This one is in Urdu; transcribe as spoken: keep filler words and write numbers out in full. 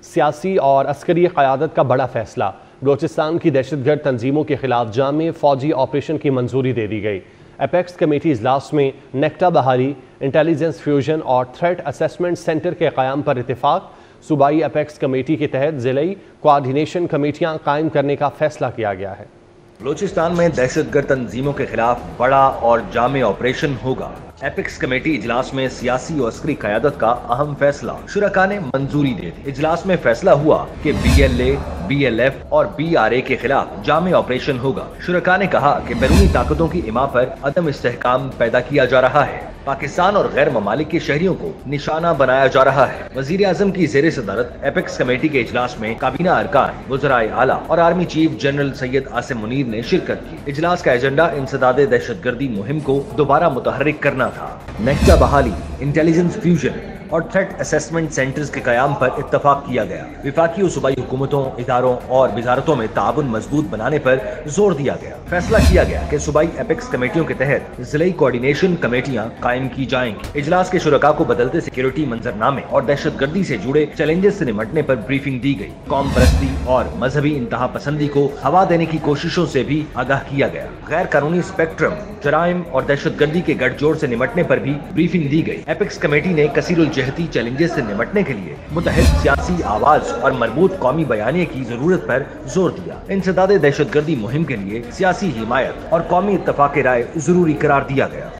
سیاسی اور عسکری قیادت کا بڑا فیصلہ، بلوچستان کی دہشت گرد تنظیموں کے خلاف جامع فوجی آپریشن کی منظوری دے دی گئی۔ اپیکس کمیٹی اجلاس میں نیکٹا بحالی، انٹیلیجنس فیوژن اور تھریٹ اسیسمنٹ سینٹر کے قیام پر اتفاق۔ صوبائی اپیکس کمیٹی کے تحت ضلعی کوآرڈینیشن کمیٹیاں قائم کرنے کا فیصلہ کیا گیا ہے۔ بلوچستان میں دہشت گرد تنظیموں کے خلاف بڑا اور جامع آپریشن ہوگا۔ اپیکس کمیٹی اجلاس میں سیاسی اور عسکری قیادت کا اہم فیصلہ، شرکاء نے منظوری دے دی۔ اجلاس میں فیصلہ ہوا کہ B L A, B L F اور بی آر اے کے خلاف جامع آپریشن ہوگا۔ شرکاء نے کہا کہ بیرونی طاقتوں کی اما پر عدم استحکام پیدا کیا جا رہا ہے، پاکستان اور غیر ممالک کے شہریوں کو نشانہ بنایا جا رہا ہے۔ وزیر اعظم کی زیر صدارت اپیکس کمیٹی کے اجلاس میں کابینہ ارکان، وزرائے اعلیٰ اور army chief general Syed Asim Munir نے شرکت کی۔ اجلاس کا ایجنڈا انسداد دہشت گردی مہم کو دوبارہ متحرک کرنا تھا۔ نیکٹا بحالی، انٹیلیجنس فیوژن اور تھریٹ اسیسمنٹ سینٹرز کے قیام پر اتفاق کیا گیا۔ وفاقی و صوبائی حکومتوں، اداروں اور وزارتوں میں تعاون مضبوط بنانے پر زور دیا گیا۔ فیصلہ کیا گیا کہ صوبائی اپیکس کمیٹیوں کے تحت ضلعی کوآرڈینیشن کمیٹیاں قائم کی جائیں گی۔ اجلاس کے شرکاء کو بدلتے سیکیورٹی منظرنامے اور دہشت گردی سے جڑے چیلنجز سے نمٹنے پر بریفنگ دی گئی۔ قوم پرستی اور مذہبی انتہا پسندی کو ہوا دینے کی کوششوں سے بھی آگاہ کیا گیا۔ غیر قانونی اسپیکٹرم، جرائم اور دہشت گردی کے گٹھ جوڑ سے نمٹنے پر بھی بریفنگ دی گئی۔ اپیکس کمیٹی نے کثیر الجہتی چیلنجز سے نمٹنے کے لیے متحد سیاسی آواز اور مربوط قومی بیانیے کی ضرورت پر زور دیا۔ انسداد دہشت گردی مہم کے لیے سیاسی حمایت اور قومی اتفاق رائے ضروری قرار دیا گیا۔